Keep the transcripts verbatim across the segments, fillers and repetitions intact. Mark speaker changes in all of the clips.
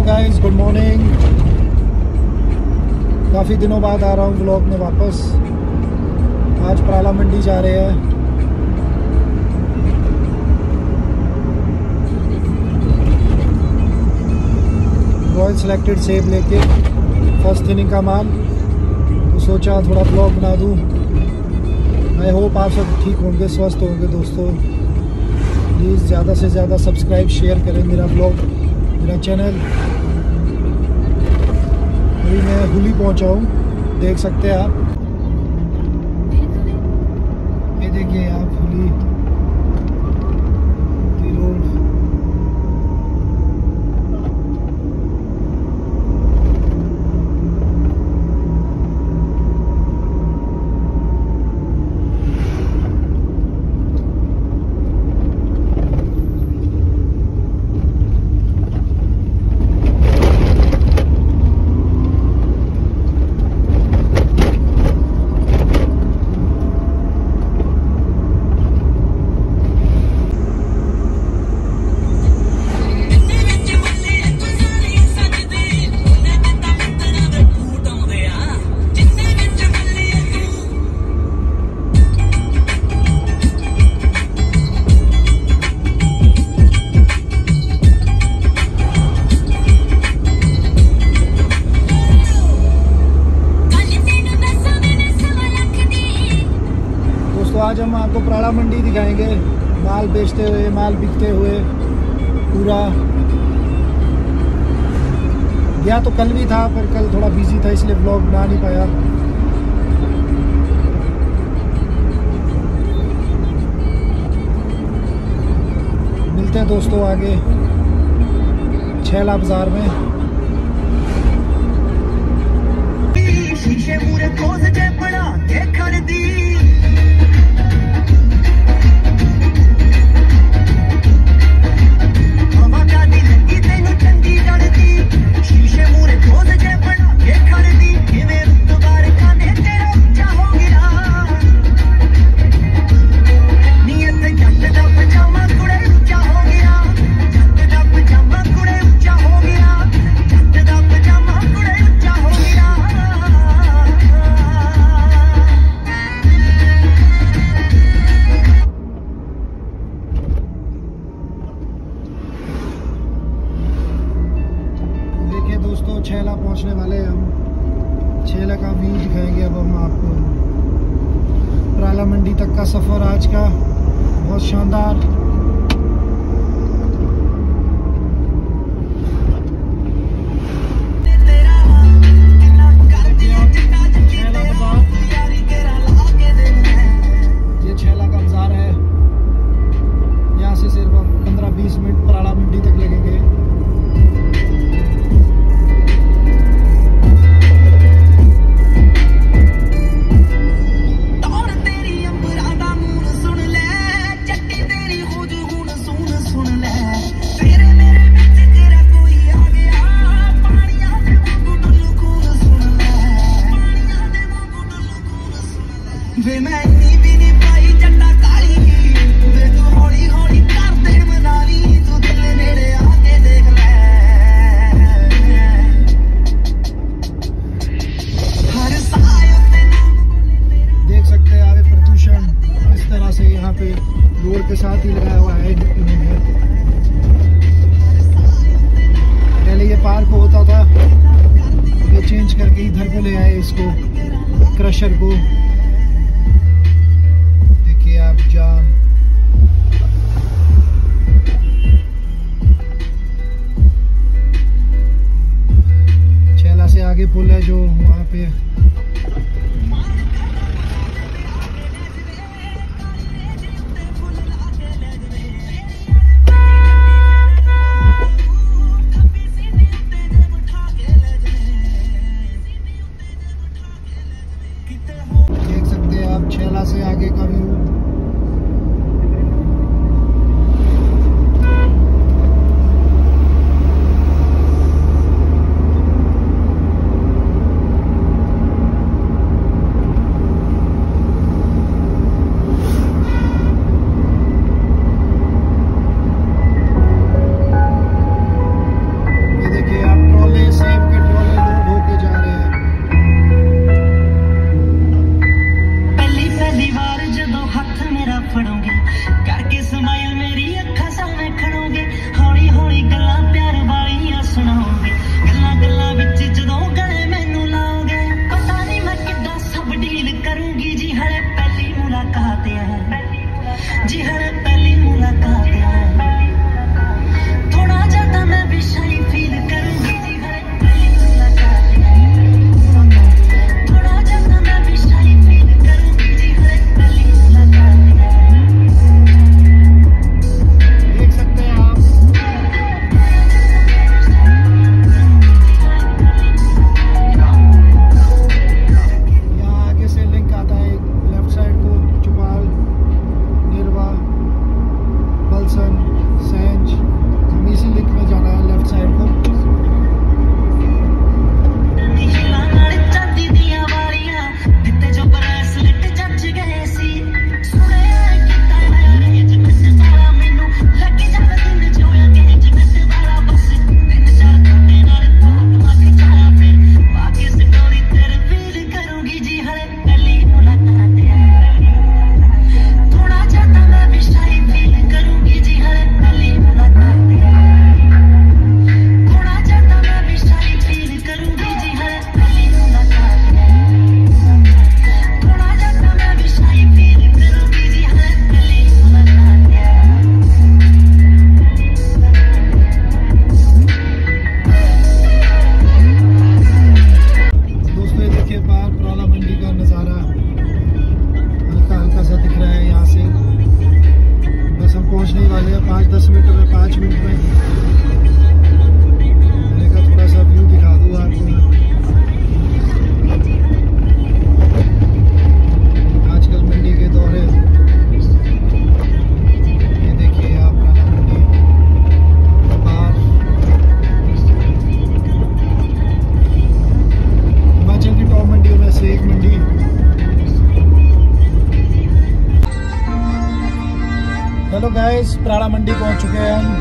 Speaker 1: Guys, good morning. काफ़ी दिनों बाद आ रहा हूँ व्लॉग में वापस। आज पराला मंडी जा रहे हैं। रॉयल सेलेक्टेड सेब लेके फर्स्ट इनिंग का माल, तो सोचा थोड़ा ब्लॉग बना दूँ। आई होप आप सब ठीक होंगे, स्वस्थ होंगे। दोस्तों प्लीज़ ज़्यादा से ज़्यादा सब्सक्राइब शेयर करें मेरा ब्लॉग, मेरा चैनल। अभी मैं हुली पहुंचा हूँ, देख सकते हैं आप। ये देखिए आप हुली रोड। आज हम आपको पराला मंडी दिखाएंगे, माल बेचते हुए, माल बिकते हुए पूरा। या तो कल भी था, पर कल थोड़ा बिजी था इसलिए ब्लॉग बना नहीं पाया। मिलते हैं दोस्तों आगे छैला बाजार में। दोस्तों छैला पहुंचने वाले हैं हम। छैला का व्यू दिखाएंगे अब हम आपको। पराला मंडी तक का सफ़र आज का बहुत शानदार। ये छैला का बाजार है। यहाँ से सिर्फ पंद्रह बीस मिनट पराला मंडी तक लगेंगे। यहाँ पे रोड के साथ ही लगाया हुआ है इन्होंने। पहले ये पार्क होता था, ये चेंज करके इधर को ले आए इसको, क्रशर को। देखिए आप जाम। छैला से आगे पुल है जो वहाँ पे। देख सकते हैं आप छैला से आगे का व्यू। कुराड़ा मंडी पहुंच चुके हैं हम।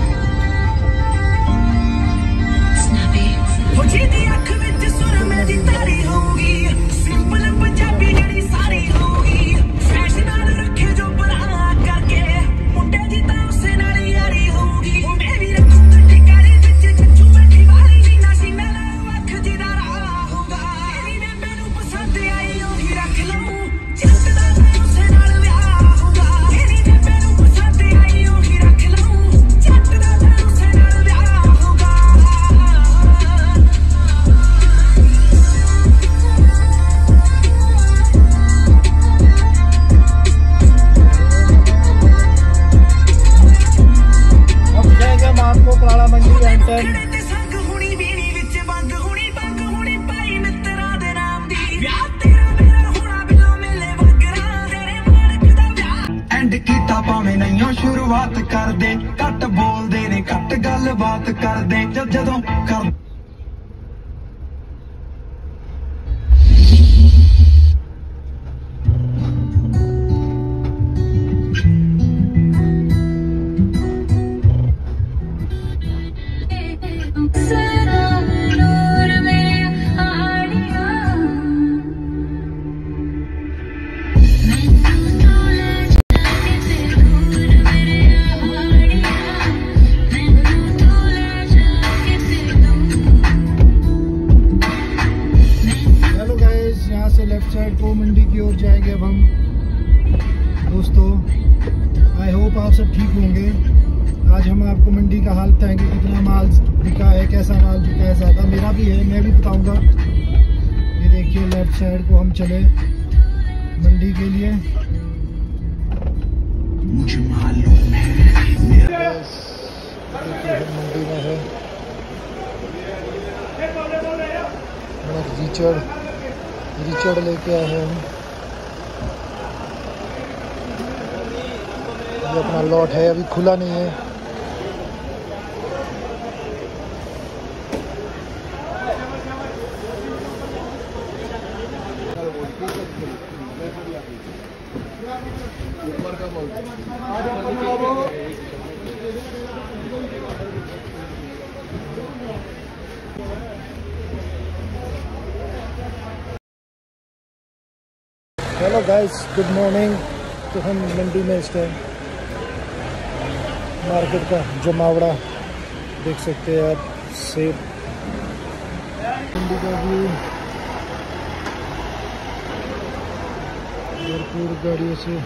Speaker 2: शुरुआत कर दे घट बोल दे ने घट गल बात कर दे जब जदों कर
Speaker 1: लेफ्ट साइड को मंडी की ओर जाएंगे अब हम दोस्तों। आई होप आप सब ठीक होंगे। आज हम आपको मंडी का हाल बताएंगे, कितना माल बिका है, कैसा माल बिका है, ज़्यादा मेरा भी है, मैं भी बताऊंगा। ये देखिए लेफ्ट साइड को हम चले मंडी के लिए।
Speaker 2: मुझे मालूम है
Speaker 1: मंडी में है रीचड़ रीचड़ लेके आए हैं हम। ये अपना लॉट है, अभी खुला नहीं है। Hello guys, good morning. तो हम मंडी में इस टाइम मार्केट का जमावड़ा देख सकते हैं आप। सेब मंडी का व्यू, भरपूर गाड़ियों से।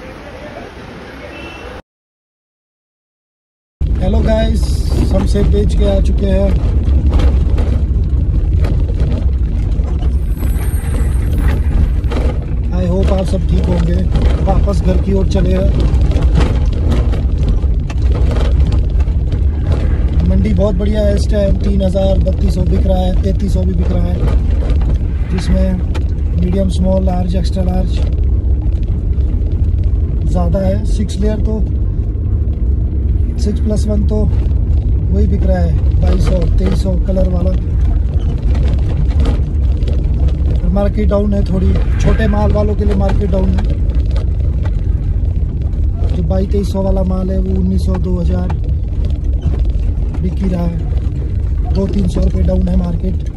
Speaker 1: हेलो गाइस, हम सेब बेच के आ चुके हैं। आई होप आप सब ठीक होंगे। वापस घर की ओर चले हैं। मंडी बहुत बढ़िया है इस टाइम। तीन हज़ार बत्तीस सौ बिक रहा है, तैंतीस सौ भी बिक रहा है, जिसमें medium, small, large, extra large ज़्यादा है। सिक्स लेयर तो सिक्स प्लस वन तो वही बिक रहा है बाईस सौ तेईस सौ कलर वाला। मार्केट डाउन है थोड़ी, छोटे माल वालों के लिए मार्केट डाउन है। जो बाईस तेईस सौ वाला माल है वो उन्नीस सौ दो हज़ार बिक ही रहा है। दो तीन सौ रुपये डाउन है मार्केट।